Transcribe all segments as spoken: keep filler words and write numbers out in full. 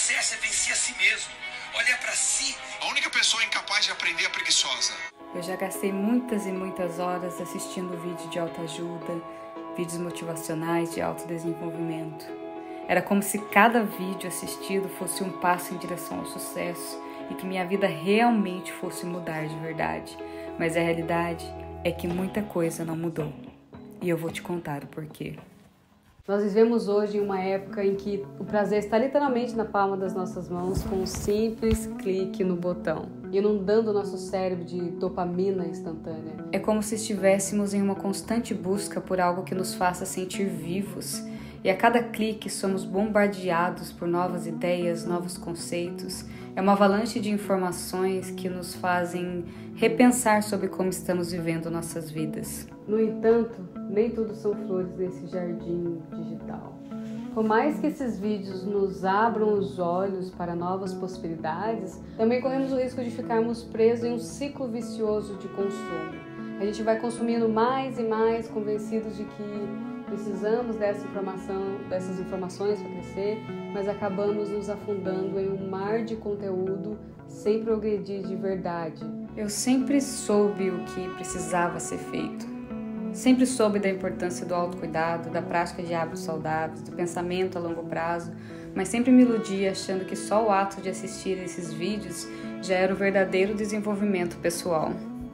sucesso é vencer a si mesmo, olhar para si. A única pessoa incapaz de aprender é preguiçosa. Eu já gastei muitas e muitas horas assistindo vídeos de autoajuda, vídeos motivacionais de autodesenvolvimento. Era como se cada vídeo assistido fosse um passo em direção ao sucesso e que minha vida realmente fosse mudar de verdade. Mas a realidade é que muita coisa não mudou. E eu vou te contar o porquê. Nós vivemos hoje em uma época em que o prazer está literalmente na palma das nossas mãos com um simples clique no botão, inundando o nosso cérebro de dopamina instantânea. É como se estivéssemos em uma constante busca por algo que nos faça sentir vivos. E a cada clique somos bombardeados por novas ideias, novos conceitos. É uma avalanche de informações que nos fazem repensar sobre como estamos vivendo nossas vidas. No entanto, nem tudo são flores nesse jardim digital. Por mais que esses vídeos nos abram os olhos para novas possibilidades, também corremos o risco de ficarmos presos em um ciclo vicioso de consumo. A gente vai consumindo mais e mais, convencidos de que precisamos dessa informação, dessas informações para crescer, mas acabamos nos afundando em um mar de conteúdo sem progredir de verdade. Eu sempre soube o que precisava ser feito. Sempre soube da importância do autocuidado, da prática de hábitos saudáveis, do pensamento a longo prazo, mas sempre me iludi achando que só o ato de assistir esses vídeos já era o verdadeiro desenvolvimento pessoal.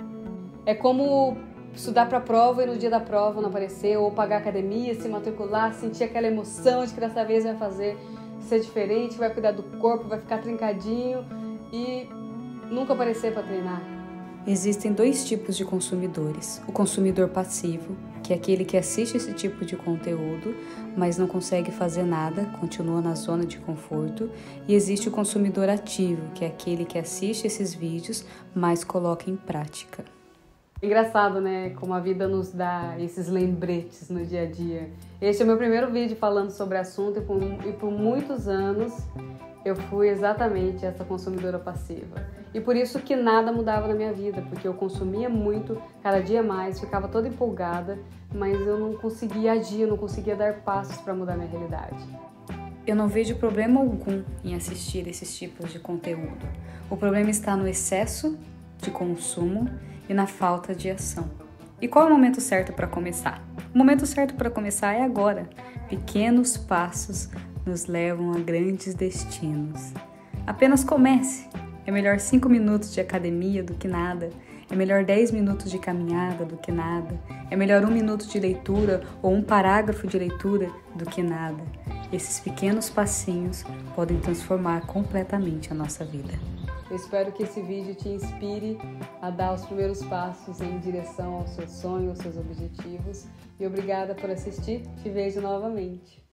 É como estudar para a prova e no dia da prova não aparecer, ou pagar academia, se matricular, sentir aquela emoção de que dessa vez vai fazer ser diferente, vai cuidar do corpo, vai ficar trincadinho e nunca aparecer para treinar. Existem dois tipos de consumidores. O consumidor passivo, que é aquele que assiste esse tipo de conteúdo, mas não consegue fazer nada, continua na zona de conforto. E existe o consumidor ativo, que é aquele que assiste esses vídeos, mas coloca em prática. Engraçado, né? Como a vida nos dá esses lembretes no dia a dia. Este é o meu primeiro vídeo falando sobre o assunto e por, e por muitos anos eu fui exatamente essa consumidora passiva. E por isso que nada mudava na minha vida, porque eu consumia muito, cada dia mais, ficava toda empolgada, mas eu não conseguia agir, eu não conseguia dar passos para mudar minha realidade. Eu não vejo problema algum em assistir esses tipos de conteúdo. O problema está no excesso de consumo e na falta de ação. E qual é o momento certo para começar? O momento certo para começar é agora. Pequenos passos nos levam a grandes destinos. Apenas comece. É melhor cinco minutos de academia do que nada. É melhor dez minutos de caminhada do que nada. É melhor um minuto de leitura ou um parágrafo de leitura do que nada. Esses pequenos passinhos podem transformar completamente a nossa vida. Eu espero que esse vídeo te inspire a dar os primeiros passos em direção ao seu sonho, aos seus objetivos. E obrigada por assistir. Te vejo novamente.